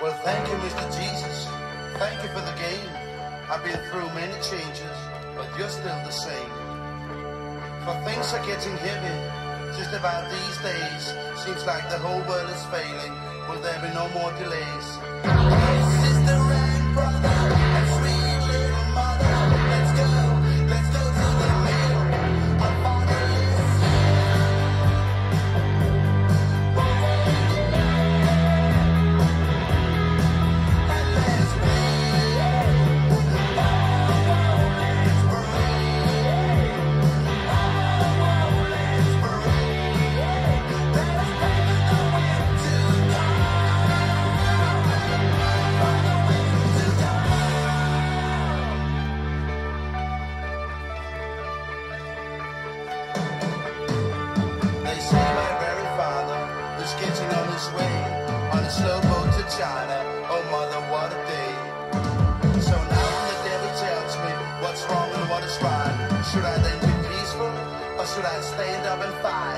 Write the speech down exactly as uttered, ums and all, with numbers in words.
Well, thank you, Mister Jesus. Thank you for the game. I've been through many changes, but you're still the same. For things are getting heavy, just about these days. Seems like the whole world is failing. Will there be no more delays? Sister and brother, and sweet little mother, let's go, let's go to the mill. Our Father is and let's breathe. Let's breathe. Let's breathe. Let's breathe the wind to They say my very father is getting on his way on a slow boat to China. Oh mother, what a day. So now when the devil tells me what's wrong and what is right, should I then be peaceful or should I stand up and fight?